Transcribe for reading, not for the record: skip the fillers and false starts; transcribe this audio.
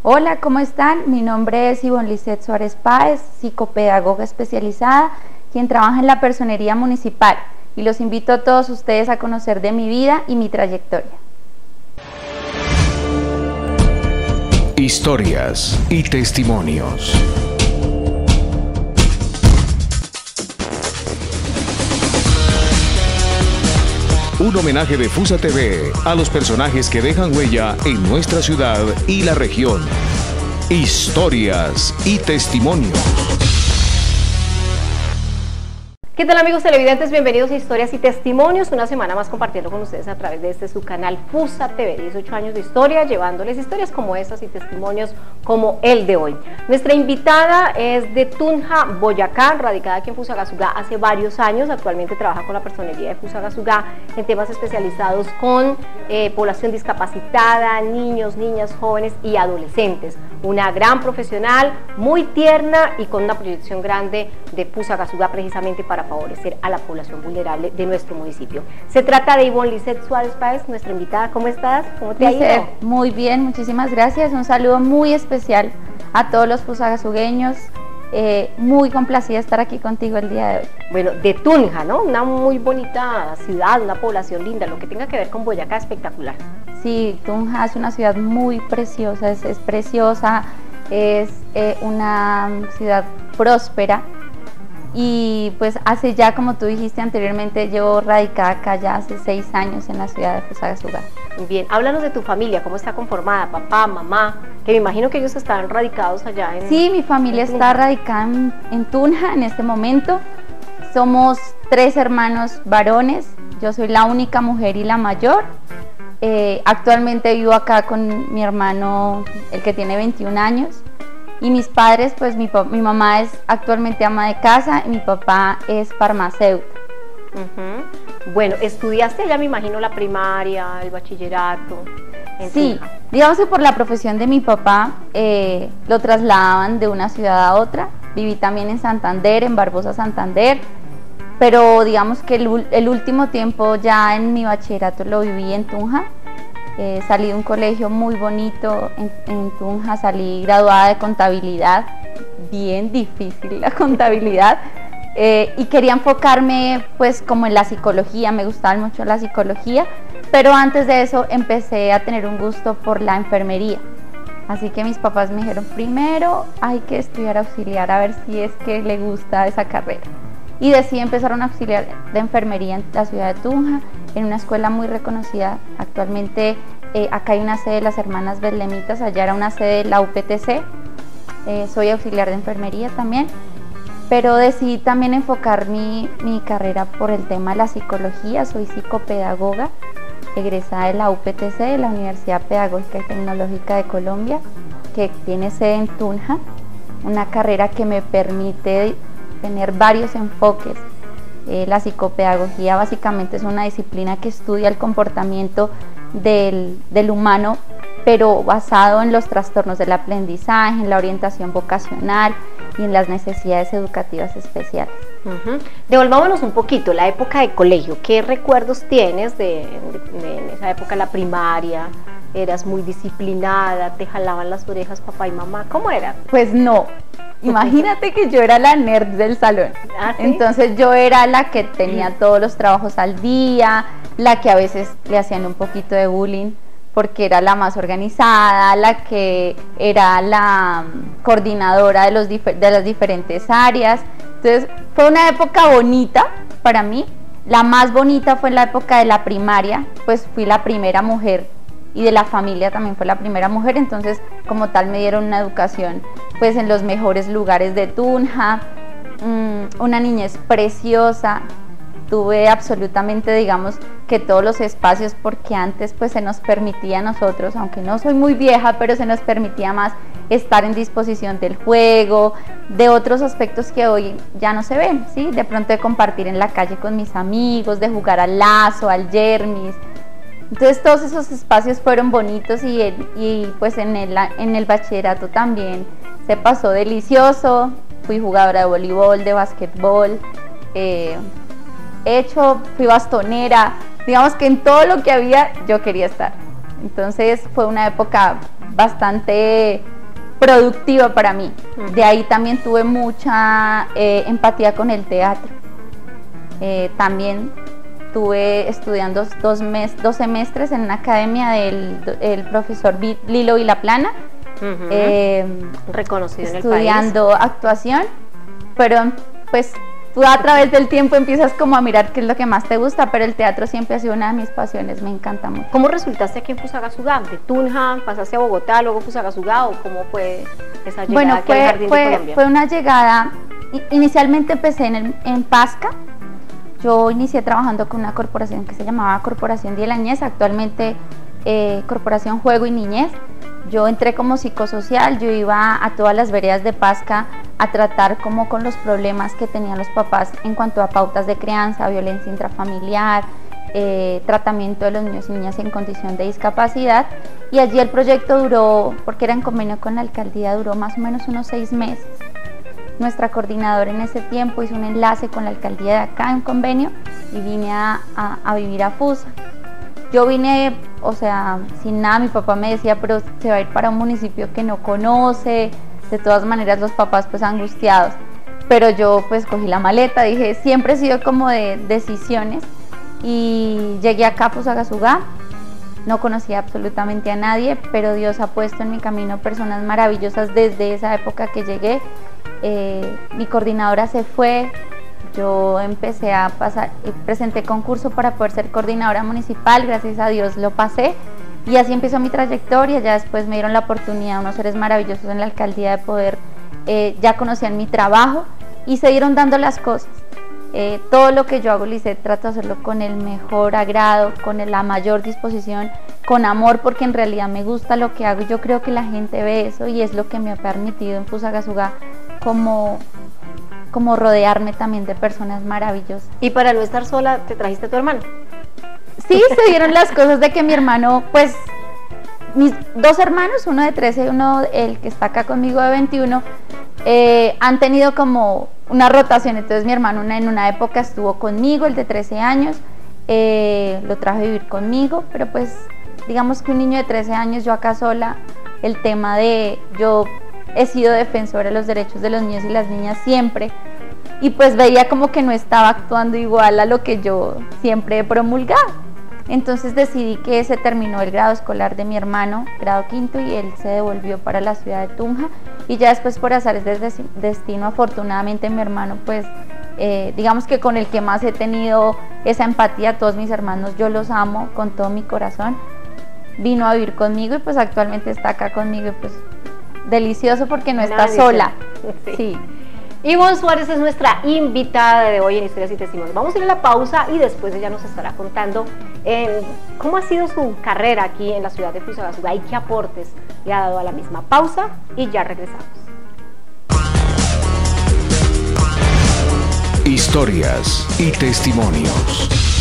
Hola, ¿cómo están? Mi nombre es Ivonne Lisset Suárez Páez, psicopedagoga especializada, quien trabaja en la personería municipal, y los invito a todos ustedes a conocer de mi vida y mi trayectoria. Historias y testimonios. Un homenaje de Fusa TV a los personajes que dejan huella en nuestra ciudad y la región. Historias y testimonios. ¿Qué tal, amigos televidentes? Bienvenidos a Historias y Testimonios, una semana más compartiendo con ustedes a través de su canal Fusa TV, 18 años de historia, llevándoles historias como estas y testimonios como el de hoy. Nuestra invitada es de Tunja, Boyacá, radicada aquí en Fusagasugá hace varios años. Actualmente trabaja con la personería de Fusagasugá en temas especializados con población discapacitada, niños, niñas, jóvenes y adolescentes. Una gran profesional, muy tierna y con una proyección grande de Fusagasugá precisamente para favorecer a la población vulnerable de nuestro municipio. Se trata de Ivonne Lisset Suárez Páez, nuestra invitada. ¿Cómo estás? ¿Cómo te ha ido? Muy bien, muchísimas gracias. Un saludo muy especial a todos los fusagasugueños. Muy complacida de estar aquí contigo el día de hoy. Bueno, de Tunja, ¿no? Una muy bonita ciudad, una población linda, lo que tenga que ver con Boyacá, espectacular. Sí, Tunja es una ciudad muy preciosa, es preciosa, es una ciudad próspera. Y pues hace ya, como tú dijiste anteriormente, llevo radicada acá ya hace 6 años en la ciudad de Fusagasugá. Bien, háblanos de tu familia, cómo está conformada, papá, mamá, que me imagino que ellos están radicados allá en... Sí, mi familia está radicada en Tunja en este momento. Somos 3 hermanos varones, yo soy la única mujer y la mayor. Actualmente vivo acá con mi hermano, el que tiene 21 años. Y mis padres, pues mi mamá es actualmente ama de casa y mi papá es farmacéutico. Bueno, estudiaste allá, me imagino, la primaria, el bachillerato. Sí, digamos que por la profesión de mi papá lo trasladaban de una ciudad a otra. Viví también en Santander, en Barbosa, Santander, pero digamos que el último tiempo ya en mi bachillerato lo viví en Tunja. Salí de un colegio muy bonito en Tunja, salí graduada de contabilidad, bien difícil la contabilidad, y quería enfocarme pues como en la psicología, me gustaba mucho la psicología, pero antes de eso empecé a tener un gusto por la enfermería. Así que mis papás me dijeron, primero hay que estudiar auxiliar a ver si es que le gusta esa carrera. Y decidí empezar un auxiliar de enfermería en la ciudad de Tunja, en una escuela muy reconocida. Actualmente acá hay una sede de las hermanas Betlemitas, allá era una sede de la UPTC. Soy auxiliar de enfermería también, pero decidí también enfocar mi carrera por el tema de la psicología. Soy psicopedagoga, egresada de la UPTC, de la Universidad Pedagógica y Tecnológica de Colombia, que tiene sede en Tunja, una carrera que me permite tener varios enfoques. La psicopedagogía básicamente es una disciplina que estudia el comportamiento del humano, pero basado en los trastornos del aprendizaje, en la orientación vocacional y en las necesidades educativas especiales. Devolvámonos un poquito, la época de colegio. ¿Qué recuerdos tienes de esa época, la primaria? ¿Eras muy disciplinada? ¿Te jalaban las orejas papá y mamá? ¿Cómo era? Pues no. Imagínate que yo era la nerd del salón. ¿Ah, sí? Entonces yo era la que tenía todos los trabajos al día, la que a veces le hacían un poquito de bullying porque era la más organizada, la que era la coordinadora de las diferentes áreas. Entonces fue una época bonita para mí. La más bonita fue la época de la primaria, pues fui la primera mujer, y de la familia también fue la primera mujer, entonces como tal me dieron una educación pues en los mejores lugares de Tunja, una niñez preciosa. Tuve absolutamente, digamos, que todos los espacios, porque antes pues se nos permitía a nosotros, aunque no soy muy vieja, pero se nos permitía más estar en disposición del juego, de otros aspectos que hoy ya no se ven, ¿sí? De pronto de compartir en la calle con mis amigos, de jugar al lazo, al yermis. Entonces todos esos espacios fueron bonitos y pues en el bachillerato también se pasó delicioso. Fui jugadora de voleibol, de básquetbol, fui bastonera, digamos que en todo lo que había yo quería estar. Entonces fue una época bastante productiva para mí. De ahí también tuve mucha empatía con el teatro. También estuve estudiando dos semestres en una academia del profesor Lilo Vilaplana, reconocido en el país, estudiando actuación, pero pues tú a través del tiempo empiezas como a mirar qué es lo que más te gusta, pero el teatro siempre ha sido una de mis pasiones, me encanta mucho. ¿Cómo resultaste aquí en Fusagasugá? ¿De Tunja pasaste a Bogotá, luego Fusagasugá, o cómo fue esa llegada aquí al Jardín de Colombia? Fue una llegada, inicialmente empecé en Pasca. Yo inicié trabajando con una corporación que se llamaba Corporación de la Niñez, actualmente Corporación Juego y Niñez. Yo entré como psicosocial, yo iba a todas las veredas de Pasca a tratar como con los problemas que tenían los papás en cuanto a pautas de crianza, violencia intrafamiliar, tratamiento de los niños y niñas en condición de discapacidad. Y allí el proyecto duró, porque era en convenio con la alcaldía, duró más o menos unos 6 meses. Nuestra coordinadora en ese tiempo hizo un enlace con la alcaldía de acá en convenio y vine a vivir a Fusa. Yo vine, o sea, sin nada. Mi papá me decía, pero se va a ir para un municipio que no conoce. De todas maneras los papás pues angustiados, pero yo pues cogí la maleta, dije, siempre he sido como de decisiones, y llegué acá a Fusagasugá. No conocía absolutamente a nadie, pero Dios ha puesto en mi camino personas maravillosas desde esa época que llegué. Mi coordinadora se fue, yo empecé a pasar, presenté concurso para poder ser coordinadora municipal, gracias a Dios lo pasé, y así empezó mi trayectoria. Ya después me dieron la oportunidad, unos seres maravillosos en la alcaldía, de poder, ya conocían mi trabajo y se dieron dando las cosas. Todo lo que yo hago, Lisset, trato de hacerlo con el mejor agrado, con la mayor disposición, con amor, porque en realidad me gusta lo que hago y yo creo que la gente ve eso, y es lo que me ha permitido en Fusagasugá como rodearme también de personas maravillosas. Y para no estar sola, ¿te trajiste a tu hermano? Sí, se dieron las cosas de que mi hermano, pues, mis 2 hermanos, uno de 13 y uno, el que está acá conmigo, de 21, han tenido como una rotación. Entonces mi hermano en una época estuvo conmigo, el de 13 años, lo traje a vivir conmigo, pero pues digamos que un niño de 13 años, yo acá sola, el tema de, yo he sido defensora de los derechos de los niños y las niñas siempre, y pues veía como que no estaba actuando igual a lo que yo siempre he promulgado. Entonces decidí que se terminó el grado escolar de mi hermano, grado 5, y él se devolvió para la ciudad de Tunja, y ya después, por azares del destino, afortunadamente mi hermano, pues digamos que con el que más he tenido esa empatía, todos mis hermanos yo los amo con todo mi corazón, vino a vivir conmigo y pues actualmente está acá conmigo, y pues delicioso porque no está sola. Sí. Ivonne Suárez es nuestra invitada de hoy en Historias y Testimonios. Vamos a ir a la pausa y después ella nos estará contando cómo ha sido su carrera aquí en la ciudad de Fusagasugá y qué aportes le ha dado a la misma. Pausa y ya regresamos. Historias y testimonios.